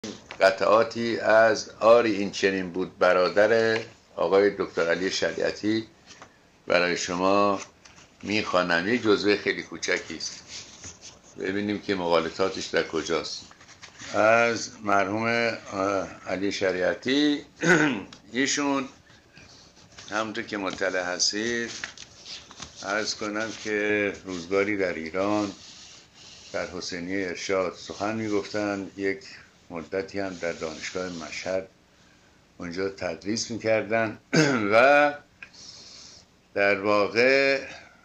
قطعاتی از آری این چنین بود برادر آقای دکتر علی شریعتی برای شما میخوانم. یک جزوه خیلی کوچکی است، ببینیم که مغالطاتش در کجاست. از مرحوم علی شریعتی. ایشون همونطور که مطلع هستید عرض کنم که روزگاری در ایران در حسینیه ارشاد سخن میگفتن، یک مدتی هم در دانشگاه مشهد اونجا تدریس میکردن و در واقع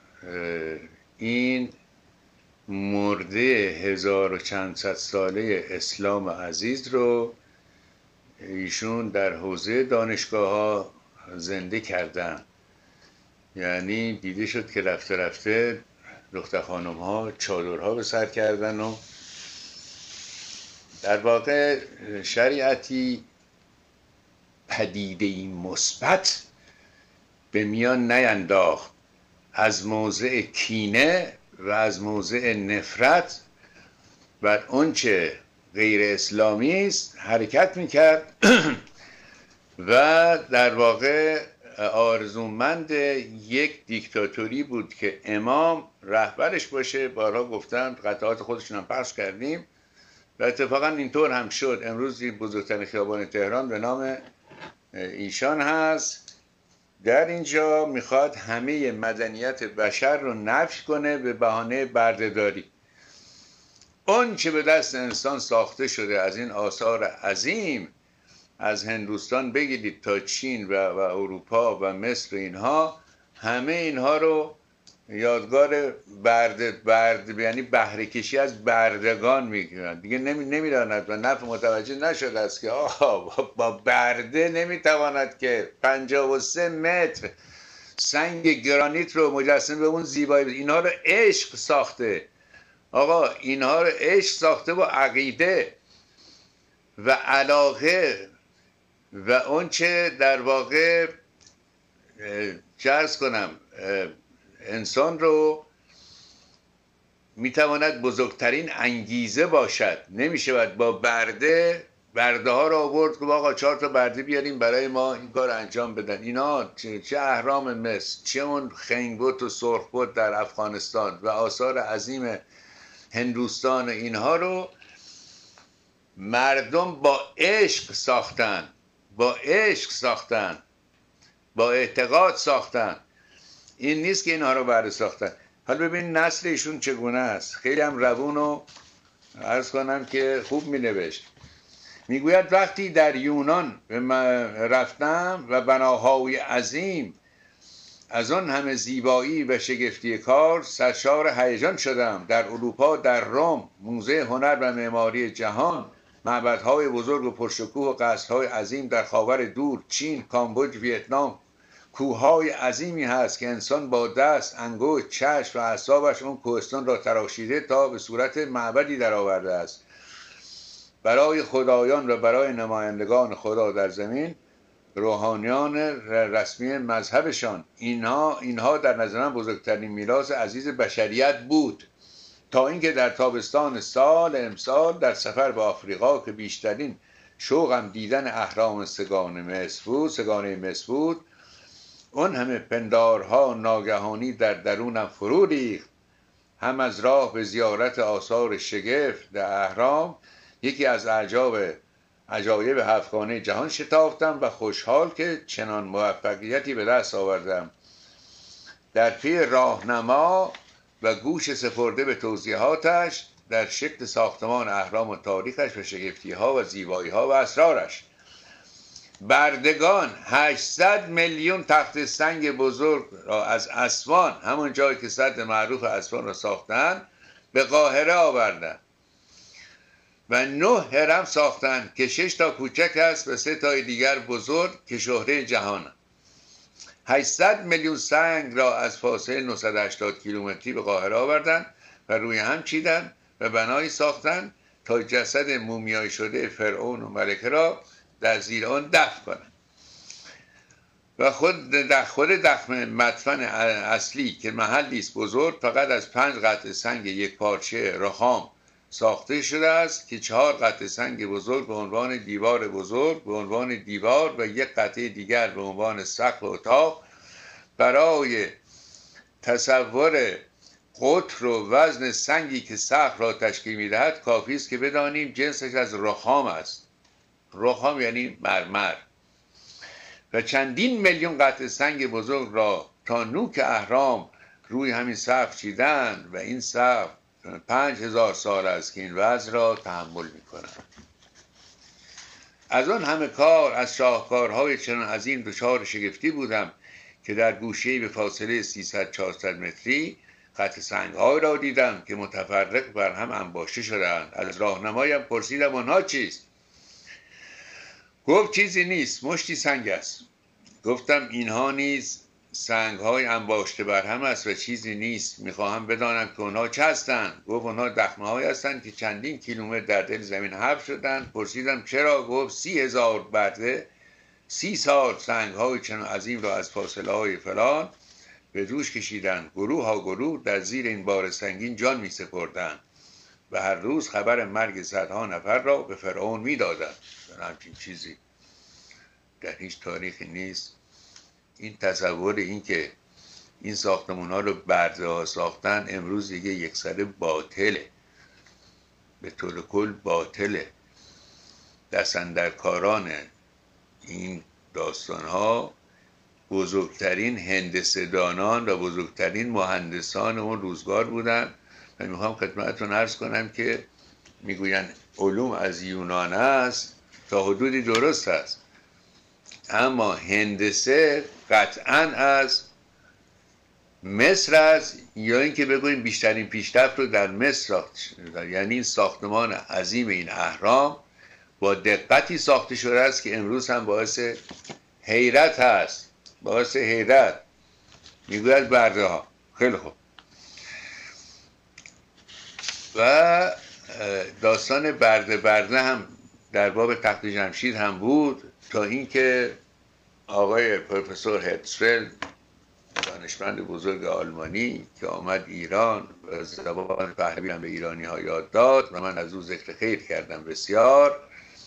این مرده 1400 ساله اسلام عزیز رو ایشون در حوزه دانشگاه ها زنده کردن. یعنی دیده شد که رفته رفته دختر خانم ها چادرها به سر کردن و در واقع شریعتی پدیده‌ای مثبت به میان نینداخت، از موضع کینه و از موضع نفرت بر اونچه غیر اسلامی است حرکت میکرد و در واقع آرزومند یک دیکتاتوری بود که امام رهبرش باشه. بارها گفتم، قطعات خودشون هم پخش کردیم و اتفاقا اینطور هم شد. امروز بزرگترین خیابان تهران به نام ایشان هست. در اینجا میخواد همه مدنیت بشر رو نفی کنه به بهانه بردهداری. اون چه به دست انسان ساخته شده از این آثار عظیم، از هندوستان بگیرید تا چین و اروپا و مصر، اینها همه اینها رو یادگار یعنی بهره کشی از بردگان میگیرن. دیگه نمیداند و نفع متوجه نشده است که با برده نمیتواند که 53 متر سنگ گرانیت رو مجسم به اون زیبایی. اینها رو عشق ساخته آقا، اینها رو عشق ساخته با عقیده و علاقه و اون چه در واقع عرض کنم انسان رو میتواند بزرگترین انگیزه باشد. نمیشه باید با برده ها رو آورد که آقا 4 تا برده بیاریم برای ما این کار انجام بدن. اینا چه اهرام مصر، چه اون خنگبت و سرخبت در افغانستان و آثار عظیم هندوستان، اینها رو مردم با عشق ساختن، با اعتقاد ساختن. این نیست که اینها رو برده ساختن. حالا ببین نسل ایشون چگونه است. خیلی هم روون و عرض کنم که خوب می نوشت. میگوید وقتی در یونان رفتم و بناهای عظیم از آن همه زیبایی و شگفتی کار سرشار هیجان شدم. در اروپا، در روم، موزه هنر و معماری جهان، معبدهای بزرگ و پرشکوه و قصرهای عظیم در خاور دور، چین، کامبوج، ویتنام، کوههای عظیمی هست که انسان با دست، انگشت، چشم و اعصابش اون کوهستان را تراشیده تا به صورت معبدی در آورده است. برای خدایان و برای نمایندگان خدا در زمین، روحانیان رسمی مذهبشان، اینها در نظر من بزرگترین میراث عزیز بشریت بود. تا اینکه در تابستان سال امسال در سفر به آفریقا که بیشترین شوقم دیدن اهرام سگانه مصر بود، اون همه پندارها ناگهانی در درونم فرو ریخت. هم از راه به زیارت آثار شگفت در اهرام، یکی از عجایب هفتگانه جهان شتافتم و خوشحال که چنان موفقیتی به دست آوردم. در پی راهنما و گوش سپرده به توضیحاتش در شکل ساختمان اهرام و تاریخش و شگفتی‌ها و زیبایی‌ها و اسرارش، بردگان 800 میلیون تخت سنگ بزرگ را از اسوان، همون جایی که سد معروف اسوان را ساختن، به قاهره آوردن و 9 هرم ساختن که 6 تا کوچک است و 3 تای دیگر بزرگ که شهره جهان. 800 میلیون سنگ را از فاصله 980 کیلومتری به قاهره آوردن و روی هم چیدن و بنایی ساختن تا جسد مومیایی شده فرعون و ملکه را در زیر آن دفن کنند. و خود دخمه مدفن اصلی که محلی است بزرگ، فقط از 5 قطعه سنگ یک پارچه رخام ساخته شده است که 4 قطعه سنگ بزرگ به عنوان دیوار بزرگ، به عنوان دیوار و یک قطعه دیگر به عنوان سقف اتاق. برای تصور قطر و وزن سنگی که سقف را تشکیل می‌دهد کافی است که بدانیم جنسش از رخام است. رخام یعنی مرمر. و چندین میلیون قطعه سنگ بزرگ را تا نوک اهرام روی همین سقف چیدند و این سقف 5000 سال است که این وزن را تحمل می‌کند. از آن همه کار، از شاهکارهای چنان عظیم دچار شگفتی بودم که در گوشه‌ای به فاصله 300-400 متری قطع سنگ‌هایی را دیدم که متفرق بر هم انباشته شده‌اند. از راهنمایم پرسیدم آنها چیست؟ گفت چیزی نیست، مشتی سنگ است. گفتم اینها نیز سنگ‌های انباشته بر هم است و چیزی نیست. می‌خواهم بدانم که آنها چه هستند. گفت آنها دخمه‌هایی هستند که چندین کیلومتر در دل زمین حفر شدند. پرسیدم چرا؟ گفت 30,000 برده 30 سال سنگ‌های چنان عظیم را از فاصله‌های فلان به دوش کشیدند. گروه ها گروه در زیر این بار سنگین جان می‌سپردند و هر روز خبر مرگ صدها نفر را به فرعون می‌دادند. همچین چیزی در هیچ تاریخی نیست. این تصور این که این ساختمان ها رو برده ها ساختن امروز دیگه یکسره باطله، به طور کل باطله. دست اندرکاران این داستان ها بزرگترین هندسه‌دانان و بزرگترین مهندسان اون روزگار بودن و میخوام خدمتتون عرض کنم که میگوین علوم از یونان است، تا حدودی درست است، اما هندسه قطعاً از مصر است، یا اینکه بگوییم بیشترین پیشرفت رو در مصر ساخته. یعنی این ساختمان عظیم این اهرام با دقتی ساخته شده است که امروز هم باعث حیرت هست، باعث حیرت. میگوید برده ها. خیلی خوب. و داستان برده هم در باب تخت جمشید هم بود، تا اینکه آقای پروفسور هرتزفلد، دانشمند بزرگ آلمانی که آمد ایران و زبان پهلوی هم به ایرانی ها یاد داد و من از او ذکر خیر کردم بسیار،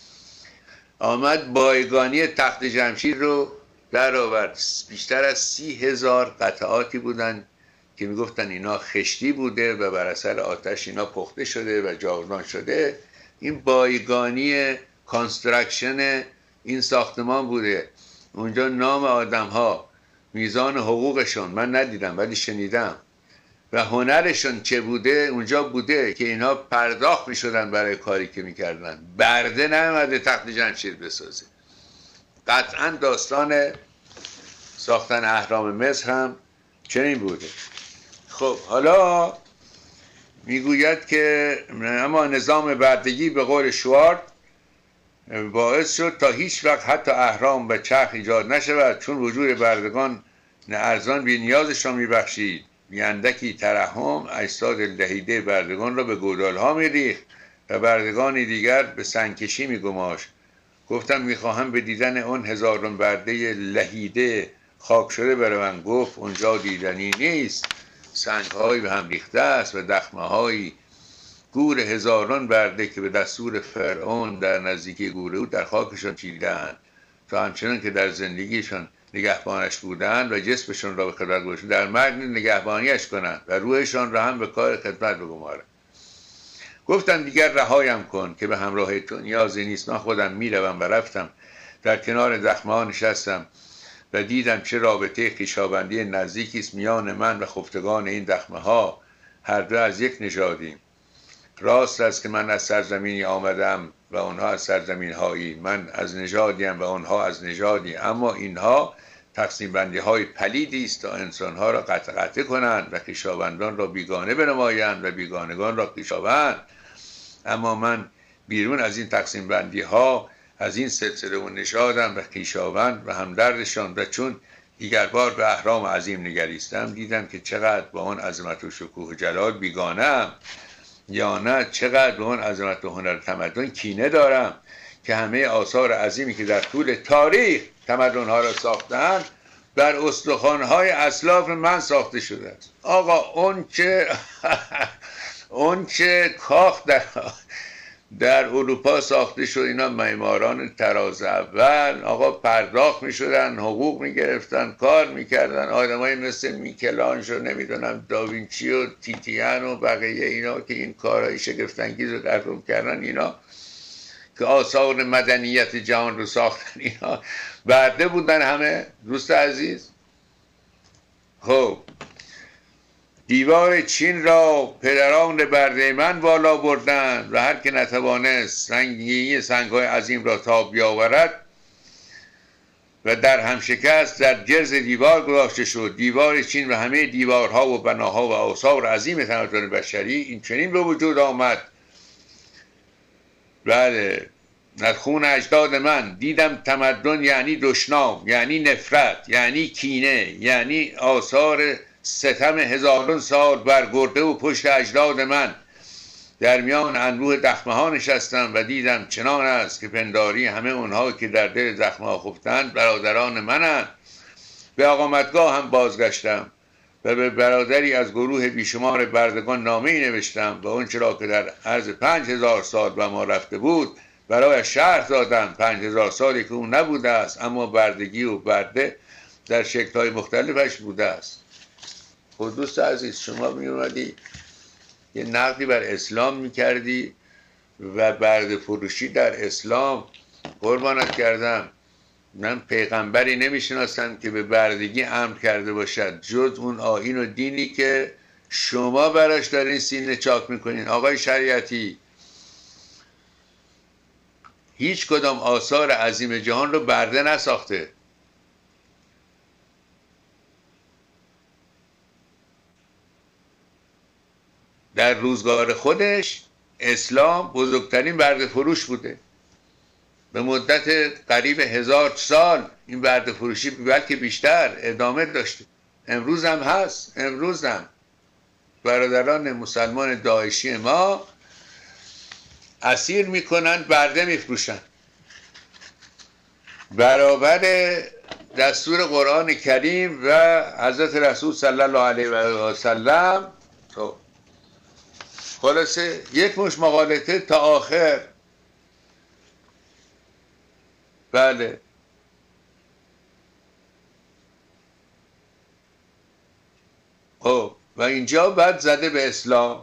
آمد بایگانی تخت جمشید رو در آورد. بیشتر از 30,000 قطعاتی بودن که میگفتن اینا خشتی بوده و بر اثر آتش اینا پخته شده و جاودان شده. این بایگانی کانستراکشن این ساختمان بوده. اونجا نام آدم ها، میزان حقوقشون من ندیدم ولی شنیدم و هنرشون چه بوده اونجا boude که اینا پرداخت میشدن برای کاری که میکردن. برده نمیده تخت جمشید بسازه. قطعا داستان ساختن اهرام مصر هم چنین بوده. خب حالا میگوید که اما نظام بردگی به قول شوارد باعث شد تا هیچ وقت حتی اهرام و چرخ ایجاد نشود، چون وجود بردگان نه ارزان بی نیازشان میبخشید، بی اندکی ترحم اجساد لهیده بردگان را به گودال ها میریخت و بردگان دیگر به سنگکشی میگماشت. گفتم میخواهم به دیدن اون هزاران برده لهیده خاک شده بروم. گفت اونجا دیدنی نیست، سنگ‌هایی به هم ریخته است و دخمه‌هایی گور هزاران برده که به دستور فرعون در نزدیکی گور او در خاکشان چیدند تا همچنان که در زندگیشان نگهبانش بودند و جسمشان را به خدمت گذاشتند در مرگ نگهبانیش کنند و روحشان را هم به کار خدمت بگمارند. گفتم دیگر رهایم کن که به همراه تو نیازی نیست. من خودم میروم و رفتم در کنار دخمه‌ها نشستم و دیدم چه رابطه خویشاوندی نزدیکی است میان من و خفتگان این دخمه‌ها. هر دو از یک نژادیم. راست است که من از سرزمینی آمدم و آنها از سرزمین‌هایی. من از نژادیم و آنها از نژادی، اما اینها تقسیم بندی های پلیدی است تا انسان‌ها را قطع کنند و خویشاوندان را بیگانه بنمایند و بیگانگان را خویشاوند. اما من بیرون از این تقسیم بندی ها، از این سلسله و نژادم و خویشاوند و همدردشان، و چون دیگر بار به اهرام عظیم نگریستم دیدم که چقدر با آن عظمت و شکوه و جلال بیگانه‌ام، یا نه چقدر به آن عظمت و هنر تمدن کینه دارم که همه آثار عظیمی که در طول تاریخ تمدن‌ها را ساختند بر استخوان‌های اسلاف من ساخته شده است. آقا اون که اون که کاخ در اروپا ساخته شد، اینا معماران طراز اول آقا پرداخت میشدن، حقوق میگرفتن، کار میکردن، آدمای مثل میکلانژ و نمیدونم داوینچی و تیتیان و بقیه اینا که این کارهای شگفت‌انگیز رو در روم کردن، اینا که آثار مدنیت جهان رو ساختن، اینا برده بودن همه. دوست عزیز، خب دیوار چین را پدران برده من بالا بردند و هر که نتوانست سنگینی سنگ‌های عظیم را تاب بیاورد و در هم شکست در جرز دیوار گذاشته شد. دیوار چین و همه دیوارها و بناها و آثار عظیم تمدن بشری این چنین به وجود آمد. بله، از خون اجداد من دیدم تمدن یعنی دشنام، یعنی نفرت، یعنی کینه، یعنی آثار ستم هزاران سال بر گرده و پشت اجداد من. در میان انبوه دخمه ها نشستم و دیدم چنان است که پنداری همه اونها که در دل زخمه ها خفتند برادران منند. به اقامتگاه هم بازگشتم و به برادری از گروه بیشمار بردگان نامه‌ای نوشتم و اون چرا که در عرض 5000 سال به ما رفته بود برای شرح دادم. 5000 سالی که اون نبوده است، اما بردگی و برده در شکل‌های مختلفش بوده است. خود دوست عزیز، شما می اومدی یه نقدی بر اسلام میکردی و برده فروشی در اسلام، قربانت کردم، من پیغمبری نمیشناسم که به بردگی امر کرده باشد جز اون آیین و دینی که شما براش دارین سینه چاک میکنین. آقای شریعتی، هیچ کدام آثار عظیم جهان رو برده نساخته. در روزگار خودش اسلام بزرگترین برده فروش بوده. به مدت قریب 1000 سال این برده فروشی بلکه بیشتر ادامه داشته. امروز هم هست. امروز هم برادران مسلمان داعشی ما اسیر میکنن، برده میفروشن برابر دستور قرآن کریم و حضرت رسول صلی الله علیه و سلم. خلاصه یک مش مقالطه تا آخر. بله، خب و اینجا بعد زده به اسلام،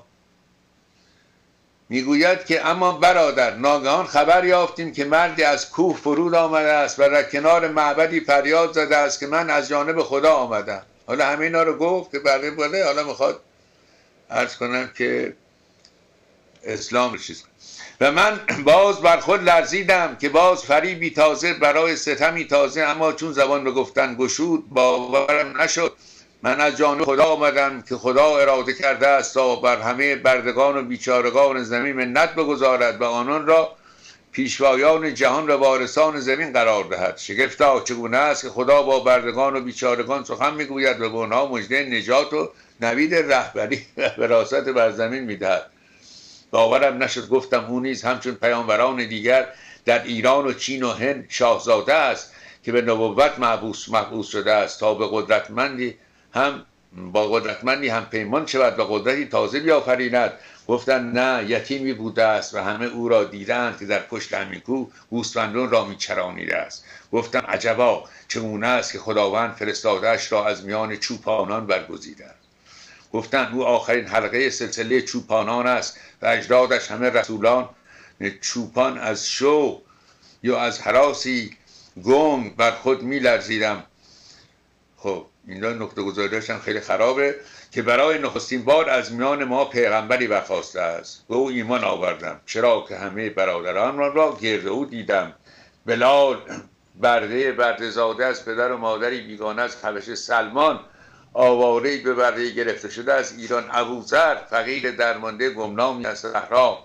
میگوید که اما برادر ناگهان خبر یافتیم که مردی از کوه فرود آمده است و در کنار معبدی فریاد زده است که من از جانب خدا آمدم. حالا همه اینا رو گفت که بله، حالا میخواد عرض کنم که اسلام رو چیز. و من باز بر خود لرزیدم که باز فریبی تازه برای ستمی تازه، اما چون زبان به گفتن گشود باورم نشد. من از جانب خدا آمدم که خدا اراده کرده است تا بر همه بردگان و بیچارگان زمین منت بگذارد و آنان را پیشوایان جهان و وارثان زمین قرار دهد. شگفتا چگونه است که خدا با بردگان و بیچارگان سخن میگوید و به آنها مژده نجات و نوید رهبری و وراثت بر زمین میدهد. باورم نشد. گفتم او نیز همچون پیامبران دیگر در ایران و چین و هند شاهزاده است که به نبوت محبوس شده است تا به قدرتمندی هم با قدرتمندی هم پیمان شود و قدرتی تازه بیافریند. گفتن نه، یتیمی بوده است و همه او را دیدند که در پشت همین کوه گوسفندان را میچرانیده است. گفتم عجبا چگونه است که خداوند فرستاده‌اش را از میان چوپانان برگزیده است. گفتند او آخرین حلقه سلسله چوپانان است و اجدادش همه رسولان. چوپان از شو یا از هراسی گنگ بر خود می لرزیدم. خب اینجا نکته گذاریش هم خیلی خرابه که برای نخستین بار از میان ما پیغمبری برخاسته است. به او ایمان آوردم، چرا که همه برادران را گرد او دیدم. بلال برده زاده از پدر و مادری بیگانه از حبشه، سلمان آواره‌ای به برده گرفته شده از ایران، ابوذر فقیر درمانده گمنامی از صحرا،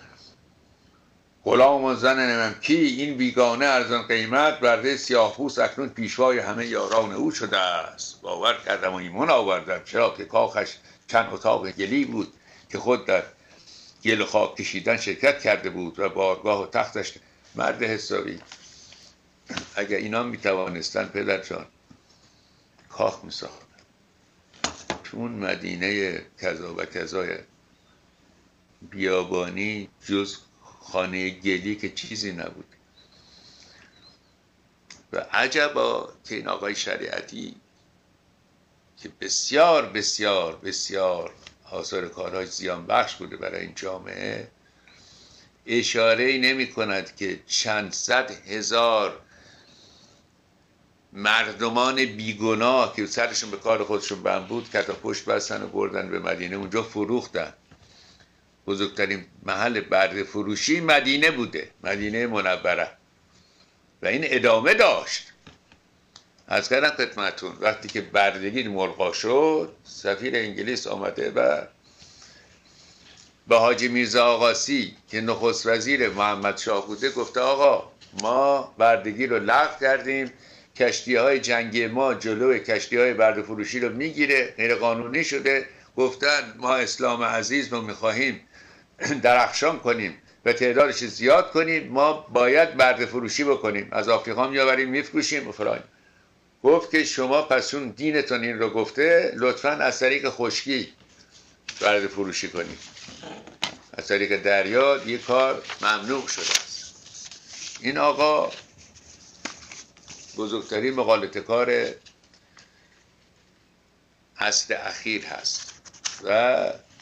غلام و زن نمیم کی این بیگانه ارزان قیمت برده سیاه‌پوست اکنون پیشوای همه یاران او شده است. باور کردم و ایمان آوردم، چرا که کاخش چند اتاق گلی بود که خود در گل و خاک کشیدن شرکت کرده بود و بارگاه و تختش. مرد حسابی، اگر اینا میتوانستن پدر جان کاخ میساختن. چون مدینه کذا و کذای بیابانی جز خانه گلی که چیزی نبود. و عجبا که این آقای شریعتی که بسیار بسیار بسیار آثار کارهای زیان بخش بوده برای این جامعه، اشاره نمی کند که چند صد هزار مردمان بیگناه که سرشون به کار خودشون بند بود کتا پشت بستن و بردن به مدینه، اونجا فروختن. بزرگترین محل برده فروشی مدینه بوده، مدینه منوره، و این ادامه داشت. از کردم خدمتون وقتی که بردگی ملغا شد، سفیر انگلیس آمده و به حاجی میرزا آقاسی که نخست وزیر محمد شاه بوده گفته آقا ما بردگی رو لغو کردیم، کشتی های جنگی ما جلوی کشتی های برده فروشی رو میگیره، غیر قانونی شده. گفتن ما اسلام عزیز رو میخواهیم درخشان کنیم و تعدادش زیاد کنیم، ما باید برده فروشی بکنیم، از آفریقا میآوریم میفروشیم و فلان. گفت که شما پس چون دینتون این رو گفته لطفاً از طریق خشکی برده فروشی کنید، از طریق دریا یک کار ممنوع شده است. این آقا بزرگترین مقالطه‌کار عصر اخیر هست و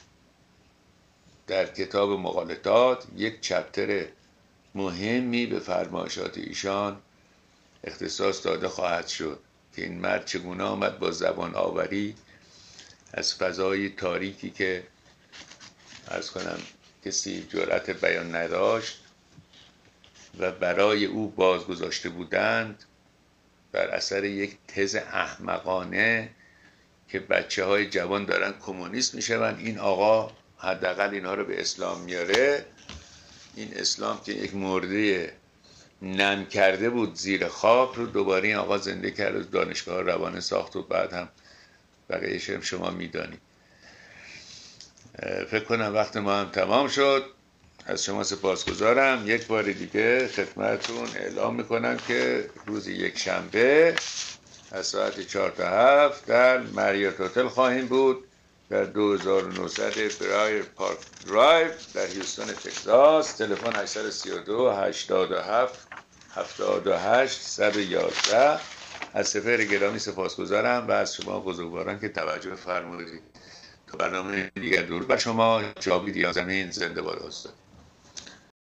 در کتاب مقالطات یک چپتر مهمی به فرمایشات ایشان اختصاص داده خواهد شد که این مرد چگونه آمد با زبان آوری از فضای تاریکی که عرض کنم کسی جرأت بیان نداشت و برای او بازگذاشته بودند بر اثر یک تز احمقانه که بچه های جوان دارن کمونیست میشون، این آقا حداقل اینها رو به اسلام میاره. این اسلام که یک مرده نم کرده بود زیر خاک رو دوباره این آقا زنده کرد و دانشگاه روانه ساخت و بعد هم بقیه‌اش هم شما میدانید. فکر کنم وقت ما هم تمام شد. از شما سپاسگزارم. یک بار دیگه خدمتتون اعلام میکنم که روز یک شنبه از ساعت 4 تا 7 در مریات هتل خواهیم بود در 2900 برایر پارک درایو در هیوستن تگزاس. تلفن 832 87 78 111. از سفیر گرامی سپاسگزارم و از شما بزرگواران که توجه فرمودید. تا برنامه دیگر درود بر شما. جاوید یازمین زنده باد استاد.